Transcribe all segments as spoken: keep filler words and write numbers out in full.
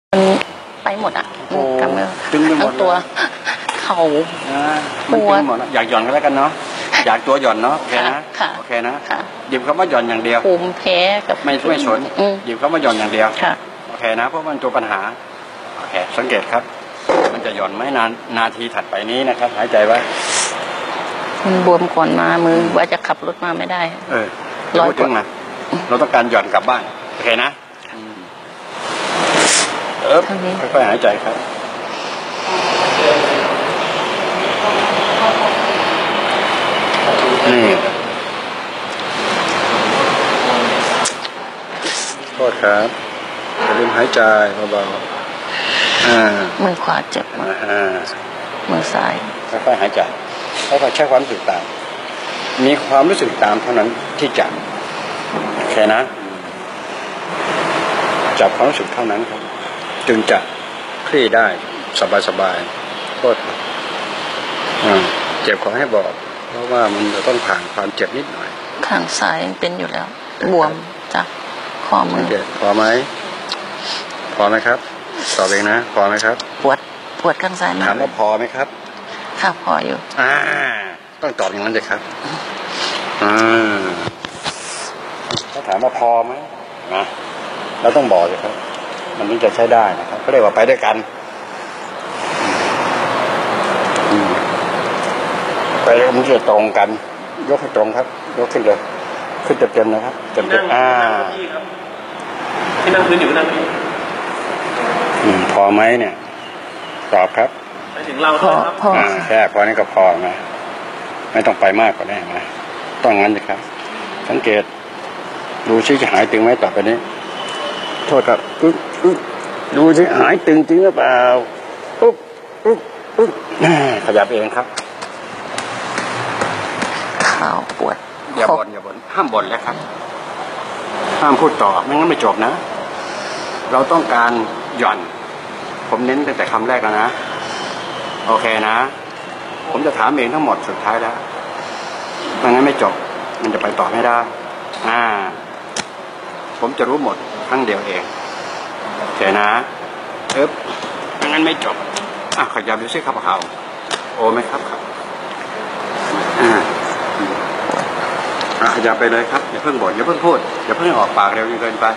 มันไปหมดอ่ะกำมือทั้งตัวเข่ามันตึงหมดอยากหย่อนก็แล้วกันเนาะอยากตัวหย่อนเนาะโอเคนะโอเคนะหยิบคำว่าหย่อนอย่างเดียวภูมิแพ้กับไม่ไม่สนหยิบคำว่าหย่อนอย่างเดียวโอเคนะเพราะมันตัวปัญหาโอเคสังเกตครับมันจะหย่อนไม่นานนาทีถัดไปนี้นะครับหายใจไว้มันบวมก่อนมามือว่าจะขับรถมาไม่ได้เออร้อยกว่าเราต้องการหย่อนกลับบ้านโอเคนะเออค่อยๆหายใจครับนี่โทษครับอย่าลืมหายใจเบาๆอ่ามือขวาเจ็บมากมือซ้ายค่อยๆหายใจค่อยๆใช้ความรู้สึกตามมีความรู้สึกตามเท่านั้นที่จะโอเคนะจับความรู้สึกเท่านั้นครับจึงจะคลี่ได้สบายๆโทษเจ็บขอให้บอกเพราะว่ามันจะต้องผ่านความเจ็บนิดหน่อยข้างซ้ายเป็นอยู่แล้วบวมจากข้อมือพอไหมพอไหมครับตอบเองนะพอไหมครับปวดปวดข้างซ้ายถามว่าพอไหมครับค่ะพออยู่อ่าต้องตอบอย่างนั้นเลยครับอ่าถ้าถามว่าพอไหมนะเราต้องบอกเลยครับมันถึงจะใช้ได้นะครับเขาเรียกว่าไปด้วยกันไปมันจะตรงกันยกให้ตรงครับยกขึ้นเลยขึ้นเต็มๆนะครับเต็มๆอ่าที่นั่งพื้นอยู่นั่งอืมพอไหมเนี่ยตอบครับไปถึงเราพอพอแค่พอนี้ก็พอไหมไม่ต้องไปมากกว่านี้นะต้องงั้นเลยครับสังเกตดูซิจะหายตึงไหมต่อไปนี้โทษครับปึ๊บปึ๊บดูซิหายตึงจริงหรือเปล่าปึ๊บปึ๊บปึ๊บขยับเองครับข่าวปวดอย่าบ่นอย่าบ่นห้ามบ่นแล้วครับห้ามพูดต่อไม่งั้นไม่จบนะเราต้องการหย่อนผมเน้นตั้งแต่คำแรกแล้วนะโอเคนะผมจะถามเองทั้งหมดสุดท้ายแล้วไม่งั้นไม่จบมันจะไปต่อไม่ได้อ่าผมจะรู้หมดครั้งเดียวเองโอเคนะเอ๊บไม่งั้นไม่จบอ่ะขยับดูซิครับเขาโอ้ไหมครับครับอ่าอ่ะขยับไปเลยครับอย่าเพิ่งบ่นอย่าเพิ่งพูดอย่าเพิ่งออกปากเร็วเกินไป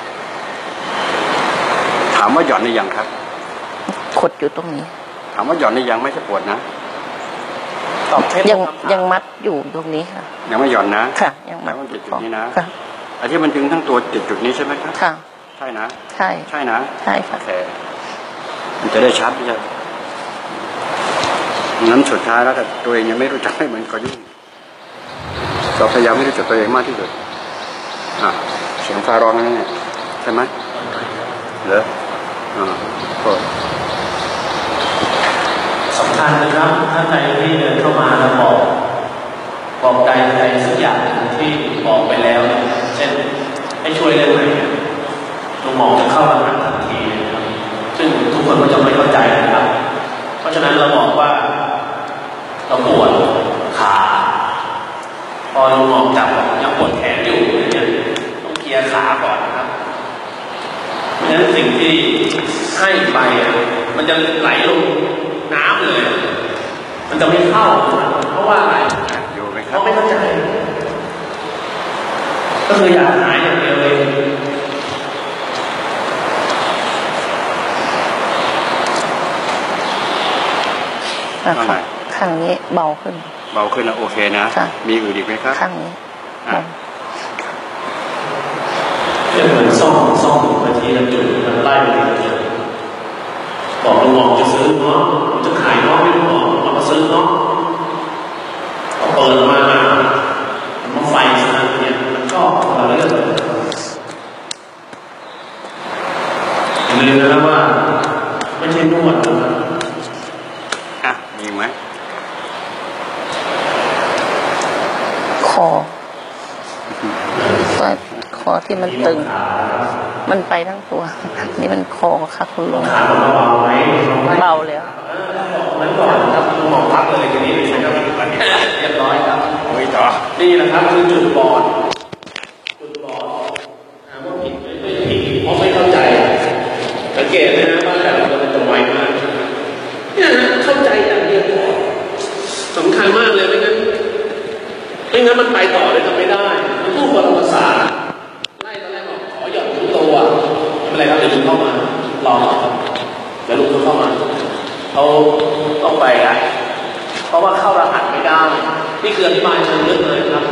ถามว่าหย่อนหรือยังครับขดอยู่ตรงนี้ถามว่าหย่อนหรือยังไม่ใช่ปวดนะตอบยังยังมัดอยู่ตรงนี้ค่ะยังไม่หย่อนนะค่ะยังมัดจุดจุดนี้นะค่ะไอ้ที่มันดึงทั้งตัวจุดจุดนี้ใช่ไหมครับค่ะใช่นะใช่ใช่นะใช่ค่ะโอเคมันจะได้ชัดไม่ใช่งั้นสุดท้ายแล้วแต่ตัวเองยังไม่รู้จักให้เหมือนก็ยุ่งเราพยายามไม่รู้จักตัวเองมากที่สุดอ่ะเสียงฟ้าร้องนี่ใช่ไหมเหรออ่าก็สำคัญนะครับท่านใดที่เดินเข้ามาแล้วบอกบอกใดใดสักอย่างที่บอกไปแล้วเช่นให้ช่วยเรื่องไหนตัวหมอจะเข้าระงับทันทีนะครับซึ่งทุกคนก็จะไม่เข้าใจนะครับเพราะฉะนั้นเราบอกว่าเราปวดขาพอลุงหมอจับยังปวดแขนอยู่เนี่ยต้องเคลียร์ขาก่อนนะครับเพราะฉะนั้นสิ่งที่ให้ไปมันจะไหลลงน้ำเลยมันจะไม่เข้าเพราะว่าอะไรเพราะไม่เข้าใจก็คืออยากหายอย่างเดียวเลยข้างนี้เบาขึ้นเบาขึ้นนะโอเคนะมีอื่นอีกไหมครับข้างนี้เหมือนซ่อมซ่อมบางทีเราจุดมันไล่ไปเลยบอกลุงหมอจะซื้อเนาะจะขายเนาะไม่ลุงหมอเรามาซื้อเนาะพอเปิดมามันไฟสนั่นเนี่ยมันก็อะไรเรื่องอย่าลืมนะว่าไม่ใช่นวดนะอ่ะมีไหมคอคอที่มันตึงมันไปทั้งตัวนี่มันคอค่ะคุณลุงเบาแล้วนั้นก่อนครับลุงหมอพักเลยทีนี้ใช้กับเรียบร้อยครับนี่แหละครับคือจุดบอดจุดบอดว่าผิดไม่ผิดเพราะไม่เข้าใจแต่งเกตนะฮะว่าแต่ละคนจะไวมากเนี่ยนะเข้าใจอย่างเดียวสำคัญมากเลยไม่งั้นไม่งั้นมันไปต่อเลยทำไม่ได้มันพูดคนละภาษาไล่ตอนแรกบอกขอหย่อนทุกตัวไม่เป็นไรครับเดี๋ยวลุงเข้ามารอครับเดี๋ยวลุงเข้ามาเขาต้องไปอ่ะเพราะว่าเข้ารหัสไม่ได้นี่คืออธิบายเชิงลึกเลยครับ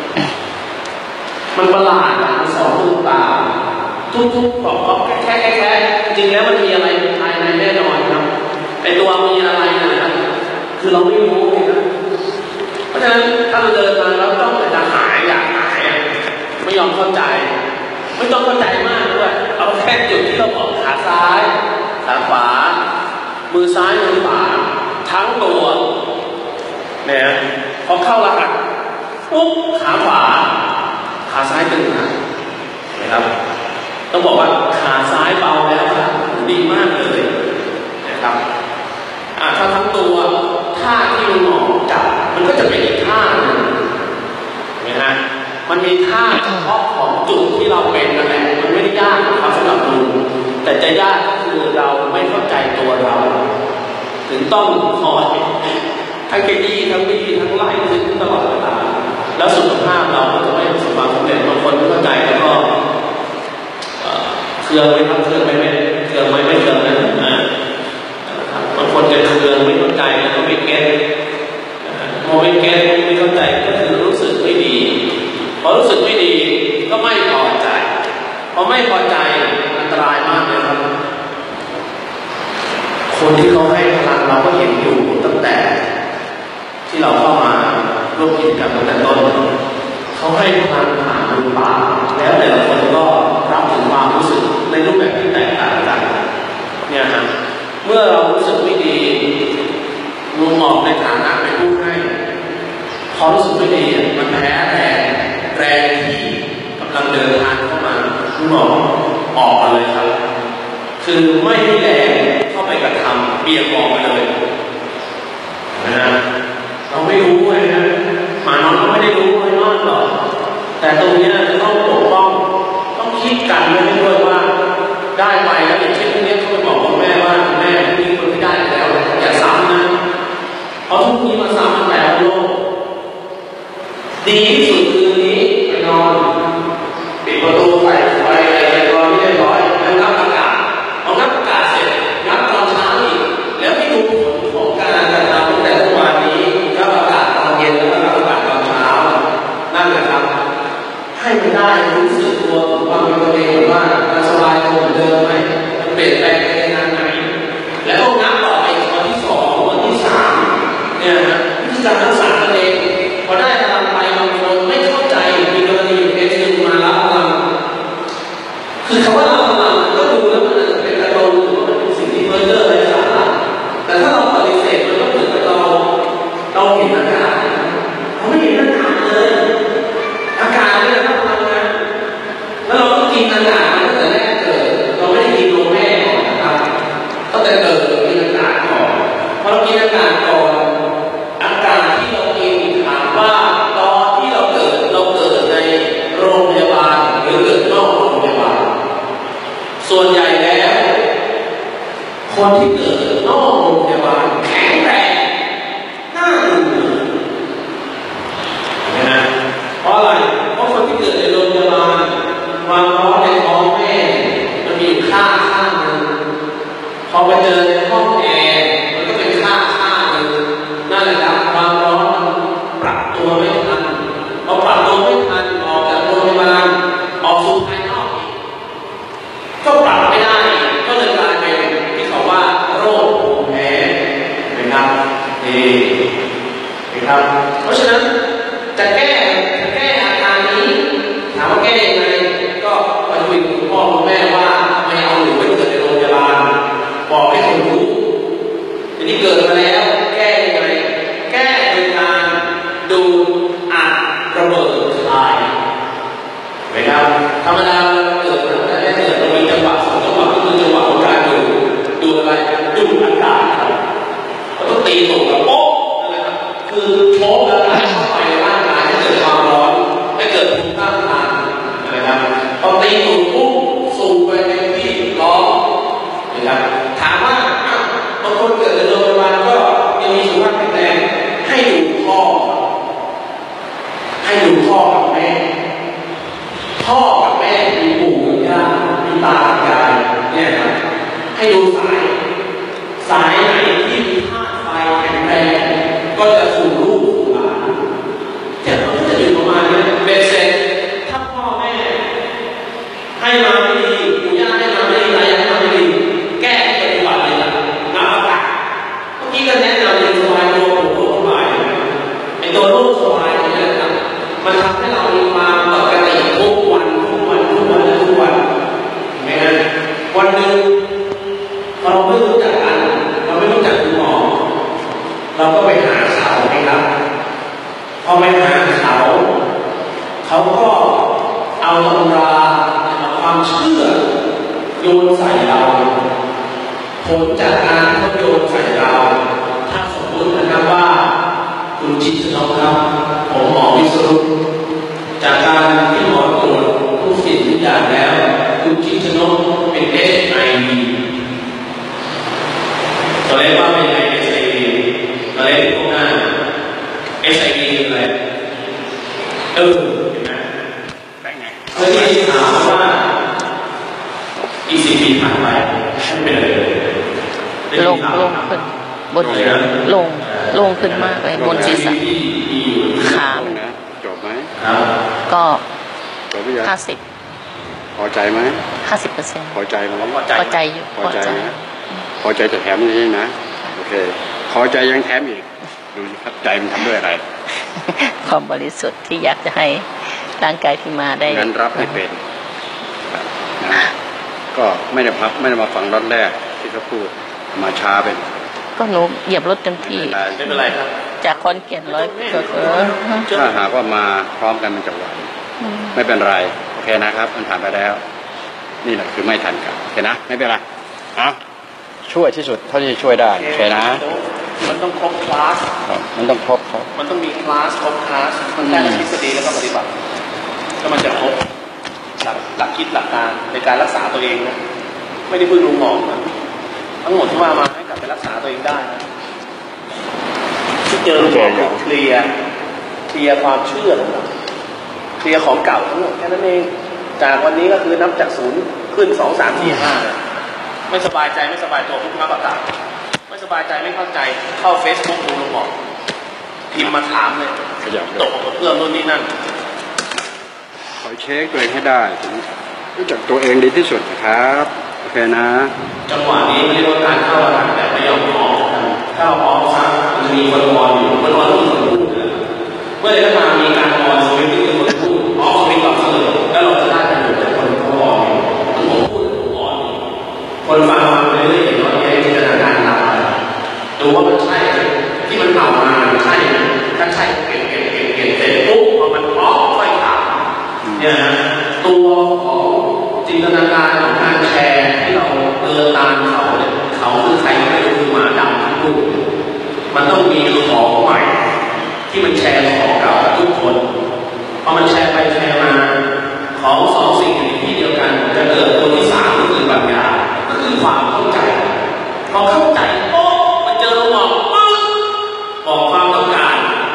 มันประหลาดนะสองลูกตาทุกๆบอกก็แค่แค่แค่จริงแล้วมันมีอะไรภายในแน่นอนครับไอตัวมีอะไรนะครับคือเราไม่รู้นะเพราะฉะนั้นถ้าเราเดินมาแล้วต้องจะหายอยากหายไม่ยอมเข้าใจไม่ต้องเข้าใจมากด้วยเอาแค่จุดที่เราบอกขาซ้ายขาขวามือซ้ายมือขวาทั้งตัวเนี่ยพอเข้ารหัสปุ๊บขาขวาขาซ้ายตึงนะครับต้องบอกว่าขาซ้ายเบาแล้วครับดีมากเลยนะครับอ่าถ้าทั้งตัวท่าที่มันเหมาะจับมันก็จะเป็นอีกท่าหนึ่งนะฮะมันมีท่าเฉพาะของจุดที่เราเป็นนั่นแหละมันไม่ได้ยากครับสำหรับดูแต่จะยากก็คือเราไม่เข้าใจตัวเราถึงต้องคอยทั้งกระดี้ทั้งบี้ทั้งไล่ทั้งตลอดเวลาแล้วสุขภาพเราก็จะไม่ประสบความสำเร็จบางคนไม่เข้าใจแล้วก็เครื่องไม่ทำเครื่องไม่ไม่เครื่องไม่ไม่เครื่องนะบางคนจะเครื่องไม่เข้าใจแล้วก็ไม่เก็ตพอไม่เก็ตไม่เข้าใจก็คือรู้สึกไม่ดีพอรู้สึกไม่ดีก็ไม่พอใจพอไม่พอใจอันตรายมากเลยครับคนที่เขาให้พลังเราก็เห็นอยู่ตั้งแต่ที่เราเข้ามาร่วมกิจกรรมตั้งแต่ต้นเขาให้พลังผ่านมือปากแล้วแต่ละคนก็รับถึงความรู้สึกในรูปแบบที่แตกต่างกันเนี่ยฮะเมื่อเรารู้สึกไม่ดีลุงหมอกในฐานะเป็นผู้ให้พอรู้สึกไม่ดีมันแพ้แรงแรงที่กำลังเดินทางเข้ามาลุงหมอกออกมาเลยครับคือไม่ได้แรงเข้าไปกระทำเบี่ยงออกไปเลยนะฮะเราไม่รู้เลยนะหมาน้อยก็ไม่ได้รู้อะไรมากหรอกแต่ตรงนี้จะต้องปกป้องต้องคิดกันไว้ด้วยว่าได้ไปแล้วอย่างเช่นพวกนี้เขาไปบอกคุณแม่ว่าแม่มีคนที่ได้แล้วอย่าซ้ำนะเพราะทุกนี้มาซ้ำมันแล้วโลกดีที่สุดคืนนี้ไปนอนปิดประตูใส่ไฟอะไรรอไม่เรียบร้อยแล้วรับอากาศเอารับอากาศเสร็จนับตอนเช้าอีกแล้วไม่ดูผลของการกระทำตั้งแต่เมื่อวานนี้รับอากาศตอนเย็นแล้วรับอากาศตอนเช้านั่นแหละครับให้มันได้รู้สึกตัวความเป็นตัวเองว่ามันสบายตัวเหมือนเดิมไหมมันเปลี่ยนแปลงไปในทางไหนแล้วก็นับต่อไปวันที่สองวันที่สามเนี่ยนะวิธีการรักษาตัวเองพอได้พลังไปบางคนไม่เข้าใจมีกรณีอยู่เคสหนึ่งมารับพลังคือคำว่ารับพลังก็ดูแล้วมันเป็นอารมณ์เป็นสิ่งที่เพ้อเจ้อไร้สาระแต่ถ้าเราปฏิเสธมันก็เหมือนกับเราเราเห็นอาการเราไม่เห็นอาการเลยอาการนี่นะครับพลังงานแล้วเราต้องกินอาการตั้งแต่แรกเกิดเราไม่ได้กินนมแม่ก่อนนะครับตั้งแต่เกิดกินอาการก่อนพอเรากินอาการก่อนอาการที่เรากินถามว่าตอนที่เราเกิดเราเกิดในโรงพยาบาลหรือเกิดนอกโรงพยาบาลส่วนใหญ่แล้วคนที่เกิดนอกโรงพยาบาลแข็งแรงน่าดูนะเพราะอะไรเพราะคนที่เกิดในโรงพยาบาลความร้อนในท้องแม่มันมีค่าค่าหนึ่งพอไปเจอในห้องแอร์มันก็เป็นค่าค่าหนึ่งนั่นแหละครับความร้อนมันปรับตัวไม่ทันพอปรับตัวไม่ทันออกจากโรงพยาบาลออกสู่ภายนอกก็ปรับไม่ได้ก็เลยกลายเป็นที่เขาว่าโรคภูมิแพ้นะครับนี่นะครับเพราะฉะนั้นจะแก้จะแก้อาการนี้ถามว่าแก้ยังไงก็ไปคุยกับคุณพ่อคุณแม่ว่าไม่เอาหนูไปเกิดในโรงพยาบาลบอกให้เขารู้ทีนี้เกิดมาแล้วแก้ยังไงแก้โดยการดูอัดระเบิดคลายไหมครับธรรมดาเราเกิดตั้งแต่แรกเกิดเรามีจังหวะสองจังหวะก็คือจังหวะของการดูดูอะไรดูอากาศครับเราต้องตีตกกับโป๊ะนั่นแหละครับคือโชกอากาศเข้าไปในร่างกายให้เกิดความร้อนให้เกิดภูมิต้านทานนะครับพอตีถูกปุ๊บสูบไปในที่ร้อนางคนเกิดในโรงพยาบาลก็ยังมีสุขภาพแข็งแรงให้ดูพ่อให้ดูพ่อกับแม่พ่อกับแม่มีปู่กับย่ามีตากับยายเนี่ยครับให้ดูสายสายไหนที่มีธาตุไฟแข็งแรงก็จะสู่ลูกสู่หลานจะต้องจะอยู่ประมาณนี้เบสเซ็ตถ้าพ่อแม่ให้มาไม่ดีปู่ย่าให้มาไม่ดีอะไรให้มาไม่ดีแก้ปฏิบัติเลยนะนับปากเมื่อกี้ก็แนะนำเรื่องสบายตัวผมโรคสบายไอ้ตัวโรคสบายเนี่ยนะครับมันทำให้เรามีความปกติทุกวันทุกวันทุกวันทุกวันเห็นไหมฮะวันหนึ่งเราไม่รู้จักกันเราไม่รู้จักคุณหมอเราก็ไปหาเขาไหมครับพอไปหาเขาเขาก็เอาตำราเอาความเชื่อโยนใส่เราผลจากการเขาโยนใส่เราถ้าสมมตินะครับว่าคุณจิตชนกครับผมหมอวิศรุตจากการที่หมอตรวจทุกสิ่งทุกอย่างแล้วคุณจิตชนกเป็น เอช ไอ วี ตัวเลขว่าเป็นไง เอช ไอ วี ตัวเลขพวกหน้า เอช ไอ วี คืออะไรเออเห็นไหมเมื่อที่ถามว่า อี ซี พี ผ่านไปไม่เป็นอะไรเลยลงลงขึ้นบนลงลงขึ้นมากเลยบนศีรษะขาจบไหมก็จบหรือยังห้าสิบพอใจไหมห้าสิบเปอร์เซ็นต์พอใจไหมพอใจอยู่พอใจนะพอใจจะแถมนี่นะโอเคพอใจยังแถมอีกดูสิครับใจมันทำด้วยอะไรความบริสุทธิ์ที่อยากจะให้ร่างกายที่มาได้งั้นรับให้เป็นนะก็ไม่ได้พักไม่ได้มาฟังรอบแรกที่เขาพูดมาช้าเป็นก็หนูเหยียบรถเต็มที่ไม่เป็นไรครับจากคอนเกียนร้อยเกิดเออถ้าหากว่ามาพร้อมกันมันจะไหวไม่เป็นไรโอเคนะครับมันผ่านไปแล้วนี่แหละคือไม่ทันกันโอเคนะไม่เป็นไรอ่ะช่วยที่สุดเท่าที่ช่วยได้โอเคนะมันต้องครบคลาสมันต้องครบครับมันต้องมีคลาสครบคลาสมันได้ทฤษฎีแล้วก็ปฏิบัติถ้ามันจะครบหลักหลักคิดหลักการในการรักษาตัวเองนะไม่ได้พึ่งลุงหมอนะทั้งหมดที่ว่ามาให้กลับไปรักษาตัวเองได้ที่เจอลุงหมอเคลียร์เคลียร์ความเชื่อเคลียร์ของเก่าทั้งหมดแค่นั้นเองจากวันนี้ก็คือนับจากศูนย์ขึ้นสองสามสี่ห้าไม่สบายใจไม่สบายตัวทุกข์ประการไม่สบายใจไม่เข้าใจเข้าเฟซบุ๊กดูลุงหมอพิมพ์มาถามเลยตกกับเพื่อนนู่นนี่นั่นขอเช็คตัวเองให้ได้รู้จักตัวเองดีที่สุดนะครับโอเคนะจังหวะนี้เรียกว่าการเข้าหลังแต่ไม่ยอมออกถ้าเราออกซ้ำมันมีคนมอนอยู่คนมอนที่คนพูดเมื่อได้มามีการมอนสวิตที่คนพูดออกสวิตต่อเสมอแล้วเราจะได้ประโยชน์จากคนเขามอนอยู่คนพูดมอนคนฟังฟังไปเรื่อยๆเห็นว่าแค่จินตนาการตามดูว่ามันใช่ที่มันเผ่ามาใช่ถ้าใช่เปลี่ยนเปลี่ยนเปลี่ยนเปลี่ยนเสร็จปุ๊บพอมันออกค่อยถามเนี่ยนะตัวของจินตนาการของการแชร์ที่เราเดินตามเขาเนี่ยเขาคือใครไม่รู้คือหมาดำทั้งลูกมันต้องมีของใหม่ที่มันแชร์ของเก่าทุกคนพอมันแชร์ไปแชร์มาของสองสิ่งอยู่ในที่เดียวกันจะเกิดตัวที่สามก็คือปัญญาก็คือความเข้าใจพอเข้าใจโอ้มันเจอหมอกบอกความต้องการ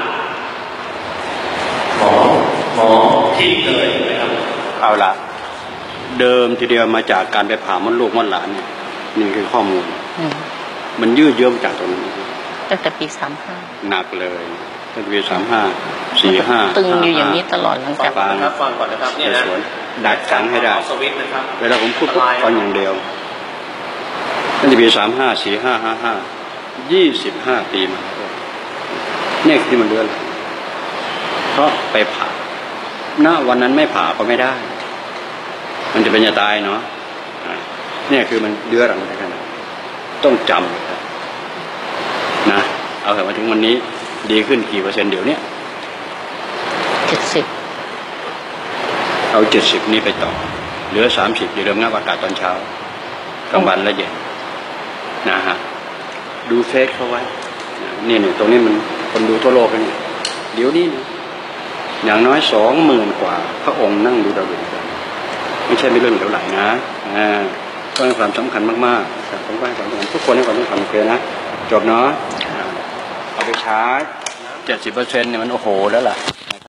หมอหมอผิดเลยนะครับเอาละเดิมทีเดียวมาจากการไปผ่ามดลูกมดหลานเนี่ยนี่คือข้อมูลมันยืดเยื้อมาจากตรงนี้ตั้งแต่ปีสามห้าหนักเลยตั้งแต่ปีสามห้าสี่ห้าตึงอยู่อย่างนี้ตลอดหลังจากฟังนะครับฟังก่อนนะครับเนี่ยนะดักสังให้ได้เวลาผมพูดฟังอย่างเดียวตั้งแต่ปีสามห้าสี่ห้าห้าห้ายี่สิบห้าปีมาเนี่ยที่มันเดือนเพราะไปผ่าณวันนั้นไม่ผ่าก็ไม่ได้มันจะเป็นจะตายเนาะเนี่ยคือมันเดือดรังได้ขนาดต้องจำนะเอาเถอะมาถึงวันนี้ดีขึ้นกี่เปอร์เซ็นต์เดี๋ยวนี้เจ็ดสิบเอาเจ็ดสิบนี่ไปต่อเหลือสามสิบอย่าลืมงับอากาศตอนเช้ากลางวันและเย็นนะฮะดูเฟซเขาไว้นี่เนี่ยตรงนี้มันคนดูทั่วโลกนี่เดี๋ยวนี้อย่างน้อยสองหมื่นกว่าพระองค์นั่งดูดาวดึงกันไม่ใช่ไม่เรื่องเท่าไหร่นะอ่าก็ให้ความสำคัญมากๆครับผมก็ให้ความสำคัญทุกคนให้ความสำคัญโอเคนะจบเนาะเอาไปใช้เจ็ดสิบเปอร์เซ็นต์เนี่ยมันโอ้โหแล้วล่ะ